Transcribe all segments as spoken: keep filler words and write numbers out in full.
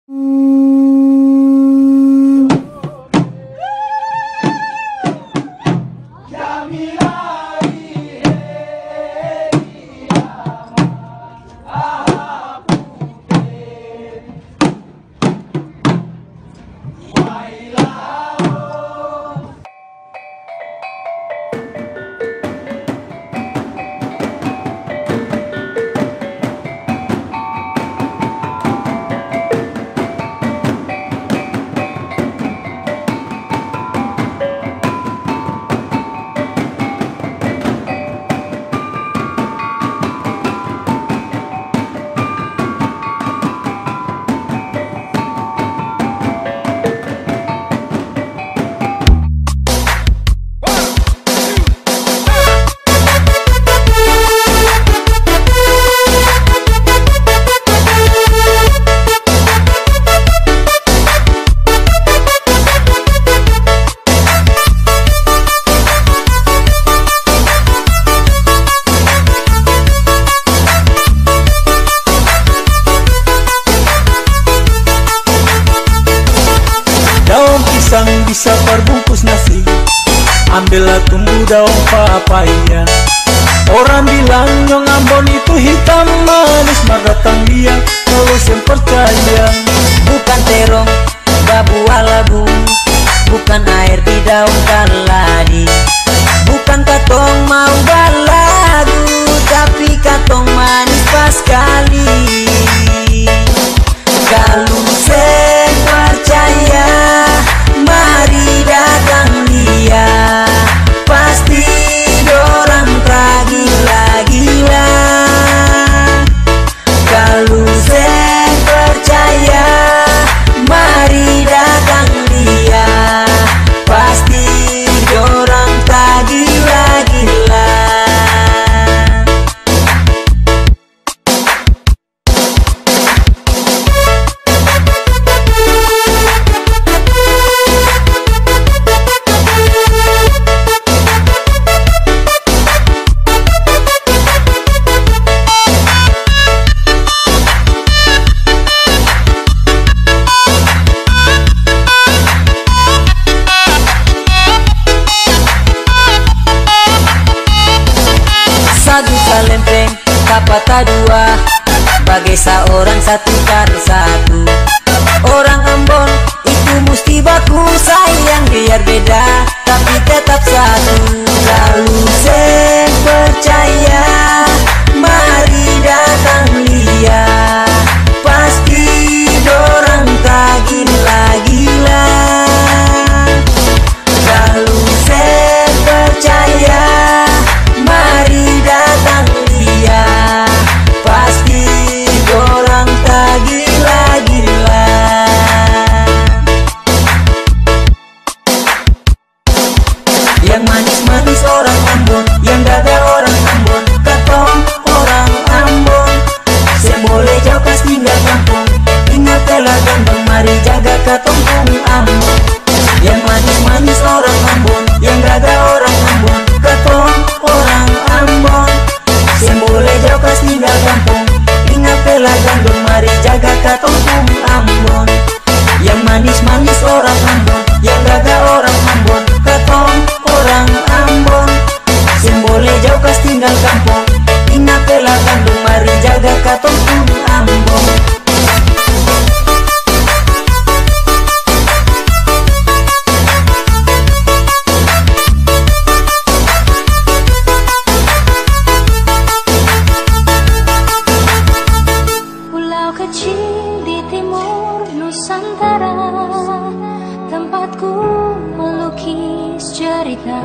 Bisa perbungkus nasi, ambillah tumbuh daun papaya. Orang bilang nyong Ambon itu hitam manis, maratang dia kalau sem percaya. Bukan terong, babu alabu, bukan air di daun kaladi, bukan katong mau baladu, tapi katong manis pas kali. Kalau sem percaya, mari datang dia, pasti dorang tergila-gila. Kalau saya percaya, mari datang dia, pasti dorang tergila-gila. Lempeng kapata dua, bagai seorang satu kar satu. Orang Ambon itu mesti baku sayang, biar beda tapi tetap satu. Lalu saya percaya, mari datang dia, pasti dorang tak gila-gila. Lalu saya percaya, mari datang dia, pasti dorang tak gila-gila. Yang manis-manis orang Ambon, yang gagal orang Ambon, katong orang Ambon. Saya boleh jauh pas tinggal kampung, ingat telah gandeng, mari jaga katong kong Ambon. Yang manis-manis orang Ambon, yang gagal orang Ambon, katong orang Ambon. Saya boleh jauh pas tinggal kampung, ingat telah gandeng, mari jaga katong kong Ambon. Yang manis-manis orang Ambon, yang gagal orang Ambon, katong orang Ambon. Saya boleh jauh pas tinggal kampung, ingat telah gandeng, mari jaga katong kong Ambon. Tempatku melukis cerita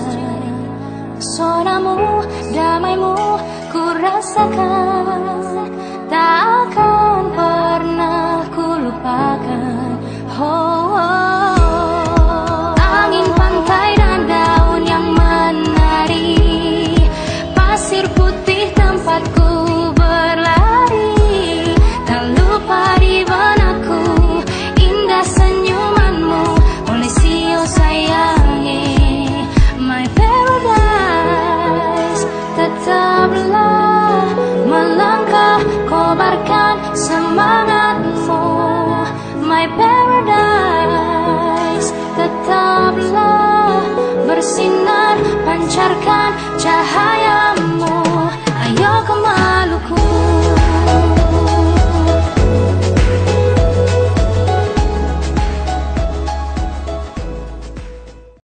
pesonamu, damaimu ku rasakan, tak akan pernah ku lupakan. Oh, oh. Angin pantai dan daun yang menari, pasir putih tempatku berlari, tak lupa di benakku indah senyumanmu. Only see you sayangi, my paradise. Tetaplah melangkah, kobarkan my best.